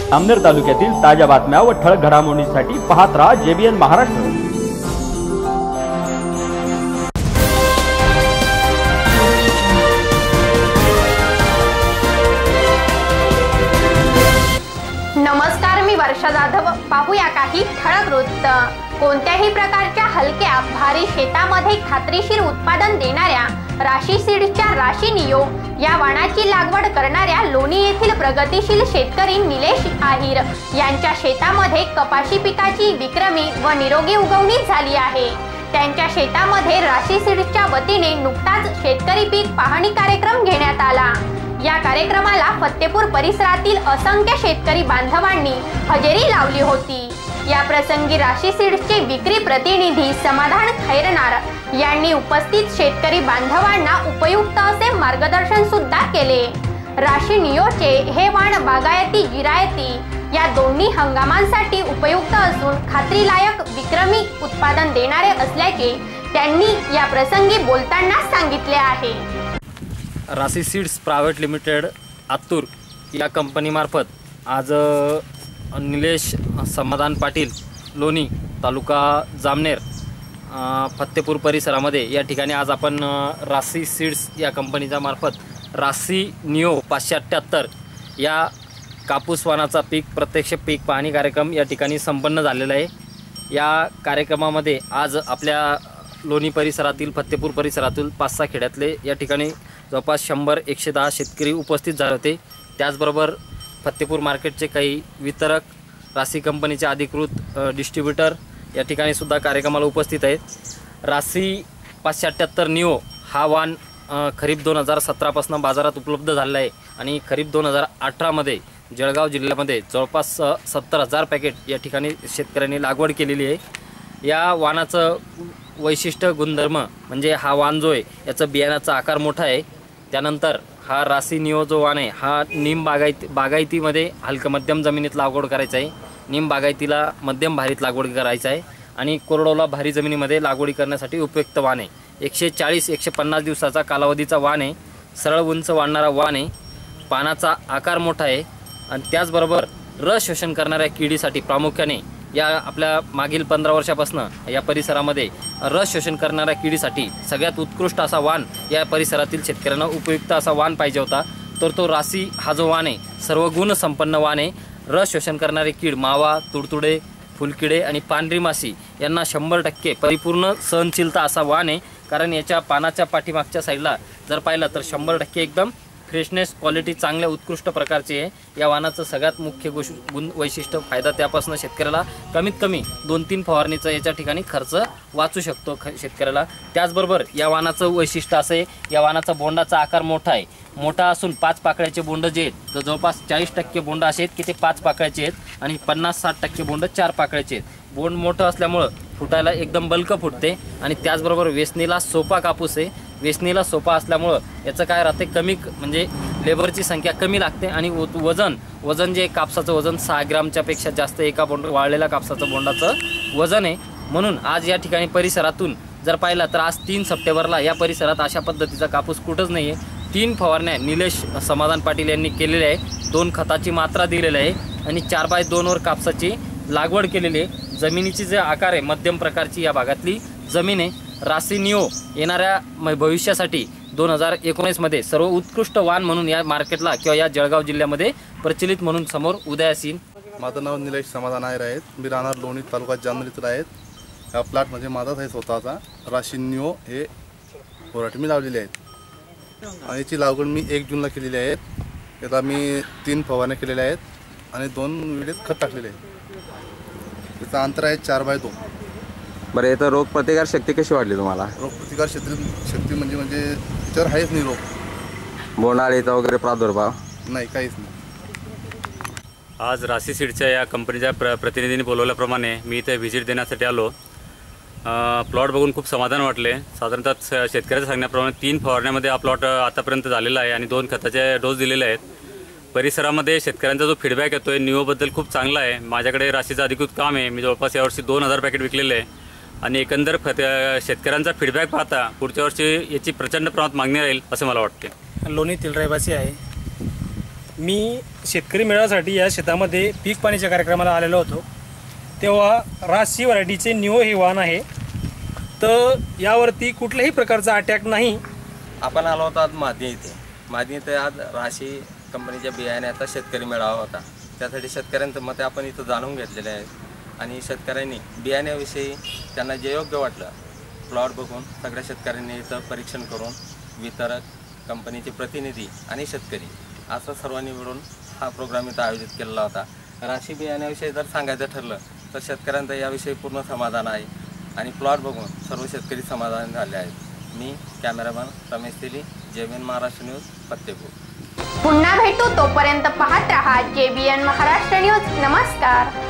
जामनेर तालुक्यातील ताज्या बातम्या व ठळक घडामोडींसाठी पाहत राहा JBN महाराष्ट्र। नमस्कार, मी वर्षा जाधव। पाहूया काही ठळक वृत्त। कोणत्याही प्रकारच्या हलक्या भारी शेतामध्ये खात्रीशीर उत्पादन देणाऱ्या राशी सीड्सच्या राशी नियो या वाणाची लागवड करणाऱ्या लोणी येथील प्रगतिशील शेतकरी निलेश आहिर यांच्या शेतामध्ये कपाशी पिकाची विक्रमी व निरोगी उगवणी झाली आहे। त्यांच्या शेतामध्ये राशी सीड्सच्या वतीने नुकताच शेतकरी पीक पाहणी कार्यक्रम घेण्यात आला। या कार्यक्रमाला फत्तेपूर परिसरातील असंख्य शेतकरी बांधवांनी हजेरी लावली होती। या प्रसंगी राशी सीड्सचे विक्री प्रतिनिधी समाधान खैरनार यांनी उपस्थित शेतकरी बांधवांना उपयुक्त असे मार्गदर्शन सुद्धा केले। राशी नियोचे हे वाण बागायती जिरायती या दोन्ही हंगामांसाठी उपयुक्त असून खात्रीलायक विक्रमी उत्पादन देणारे असल्याचे त्यांनी या प्रसंगी बोलताना सांगितले आहे। राशी सीड्स प्रायव्हेट लिमिटेड आत्तूर या कंपनीमार्फत आज निलेश समाधान पाटील लोणी तालुका जामनेर फत्तेपूर परिसरामध्ये या ठिकाणी आज आपण राशी सीड्स या कंपनीच्या मार्फत राशी नियो 578 या कापूस वाणाचा प्रत्यक्ष पीक पाहणी कार्यक्रम या ठिकाणी संपन्न झालेला आहे। या कार्यक्रमामध्ये आज आपल्या लोणी परिसरातील फत्तेपूर परिसरातील 5-6 खेड्यातले या ठिकाणी जवळपास 100-110 शेतकरी उपस्थित झाले होते। त्याचबरोबर फत्तेपूर मार्केटचे काही वितरक, राशी कंपनीचे अधिकृत डिस्ट्रीब्युटर या ठिकाणी सुद्धा कार्यक्रमाला उपस्थित आहेत। राशी 578 नियो हा वाण खरीप 2017 पासून बाजारात उपलब्ध झालेला आहे आणि खरीप 2018 मध्ये जळगाव जिल्ह्यामध्ये जवळपास 70,000 पॅकेट या ठिकाणी शेतकऱ्यांनी लागवड केलेली आहे। या वाणाचं वैशिष्ट्य गुणधर्म म्हणजे हा वाण जो आहे याचं बियाण्याचा आकार मोठा आहे। त्यानंतर हा राशी नियो जो वाण आहे हा निम बागायतीमध्ये हलकं मध्यम जमिनीत लागवड करायचा आहे। निम बागायतीला मध्यम भारीत लागवड करायचा आहे आणि कोरडवाला भारी जमिनीमध्ये लागवडी करण्यासाठी उपयुक्त वाण आहे। 140-150 दिवसाचा कालावधीचा वाण आहे। सरळ उंच वाढणारा वाण आहे। पानाचा आकार मोठा आहे आणि त्याचबरोबर रस शोषण करणाऱ्या किडीसाठी प्रामुख्याने या आपल्या मागील 15 वर्षापासून या परिसरामध्ये रस शोषण करणाऱ्या किडीसाठी सगळ्यात उत्कृष्ट असा वाण या परिसरातील शेतकऱ्यांना उपयुक्त असा वाण पाहिजे होता। तर तो राशी हा जो वाण आहे सर्व गुण संपन्न वाण आहे। रस शोषण करणारे कीड मावा, तुडतुडे, फुलकिडे आणि पांढरी माशी यांना 100% परिपूर्ण सहनशीलता असा वाण आहे। कारण याच्या पानाच्या पाठीमागच्या साईडला जर पाहिलं तर 100% एकदम फ्रेशनेस क्वालिटी चांगल्या उत्कृष्ट प्रकारची आहे। या वाणाचं सगळ्यात मुख्य वैशिष्ट्य फायदा त्यापासून शेतकऱ्याला कमीत कमी 2-3 फवारणीचा याच्या ठिकाणी खर्च वाचू शकतो शेतकऱ्याला। त्याचबरोबर या वाणाचं वैशिष्ट्य असं आहे, या वाणाचा बोंडाचा आकार मोठा आहे। मोठा असून 5 पाकळ्याचे बोंड जे आहेत तर जवळपास 40% बोंड असे आहेत की ते 5 पाकळ्याचे आहेत आणि 50-60% बोंड 4 पाकळ्याचे आहेत। बोंड मोठं असल्यामुळं फुटायला एकदम बल्क फुटते आणि त्याचबरोबर वेचणीला सोपा कापूस आहे। वेचणीला सोपा असल्यामुळं याचं काय राहते कमी म्हणजे लेबरची संख्या कमी लागते आणि वजन जे कापसाचं वजन 6 ग्रामच्या पेक्षा जास्त एका वाळलेल्या कापसाचं बोंडाचं वजन आहे। म्हणून आज या ठिकाणी परिसरातून जर पाहिलं तर आज 3 सप्टेंबरला या परिसरात अशा पद्धतीचा कापूस कुठंच नाही आहे। 3 फवारण्या निलेश समाधान पाटील यांनी केलेल्या आहे। 2 खताची मात्रा दिलेली आहे आणि 4x2 वर कापसाची लागवड केलेली आहे। जमिनीची जे आकार आहे मध्यम प्रकारची या भागातली जमीन आहे। राशी नियो येणाऱ्या भविष्यासाठी 2019 मध्ये सर्व उत्कृष्ट वाण म्हणून या मार्केटला किंवा या जळगाव जिल्ह्यामध्ये प्रचलित म्हणून समोर उदयास येईल। माझं नाव निलेश समाधान आहिर आहे। मी राहणार लोणी तालुका जामनेर इथला आहे। या प्लॉट म्हणजे माझाच आहे स्वतःचा। राशी नियो हे व्हरायटी मी लावलेली आहेत आणि याची लागवड मी 1 जूनला केलेली आहे। याला मी 3 फवारण्या केलेल्या आहेत आणि 2 विडीत खत टाकलेले आहे। त्याचं अंतर आहे 4x2। बरं, याचा रोग प्रतिकार शक्ती कशी वाढली तुम्हाला? रोग प्रतिकार शक्ती म्हणजे त्याच्यावर आहेच नाही रोग, बोंडअळीचा वगैरे प्रादुर्भाव नाही, काहीच नाही। आज राशी सीड्सच्या या कंपनीच्या प्रतिनिधींनी बोलवल्याप्रमाणे मी इथे व्हिजिट देण्यासाठी आलो। प्लॉट बघून खूप समाधान वाटले। साधारणतः शेतकऱ्याच्या सांगण्याप्रमाणे 3 फवारण्यामध्ये हा प्लॉट आतापर्यंत झालेला आहे आणि 2 खताचे डोस दिलेले आहेत। परिसरामध्ये शेतकऱ्यांचा जो फीडबॅक येतो आहे नियोबद्दल खूप चांगला आहे। माझ्याकडे राशीचं अधिकृत काम आहे। मी जवळपास यावर्षी 2000 पॅकेट विकलेले आहे आणि एकंदर शेतकऱ्यांचा फीडबॅक पाहता पुढच्या वर्षी याची प्रचंड प्रमाणात मागणी राहील असं मला वाटते। लोणीतील रहिवासी आहे। मी शेतकरी मेळाव्यासाठी या शेतामध्ये पीक पाणीच्या कार्यक्रमाला आलेलो होतो, तेव्हा राशी व्हरायटीचे निओ हे वाहन आहे. तर यावरती कुठल्याही प्रकारचा अटॅक नाही. आपण आलो होतो आज मादी इथे आज राशी कंपनीच्या बियाण्याचा शेतकरी मेळावा होता. त्यासाठी शेतकऱ्यांचं मत आपण इथं जाणून घेतलेले आहेत आणि शेतकऱ्यांनी बियाण्याविषयी त्यांना जे योग्य वाटलं प्लॉट बघून सगळ्या शेतकऱ्यांनी इथं परीक्षण करून वितरक, कंपनीचे प्रतिनिधी आणि शेतकरी असं सर्वांनी मिळून हा प्रोग्राम इथं आयोजित केलेला होता. राशी बियाण्याविषयी जर सांगायचं ठरलं तर शेतकऱ्यांचं याविषयी पूर्ण समाधान आहे आणि प्लॉट बघून सर्व शेतकरी समाधान झाले आहेत. मी cameraman Ramesh Teli, JBN Maharashtra news, Fatehpur. पुन्हा भेटू, तोपर्यंत पाहत रहा JBN महाराष्ट्र न्यूज. नमस्कार.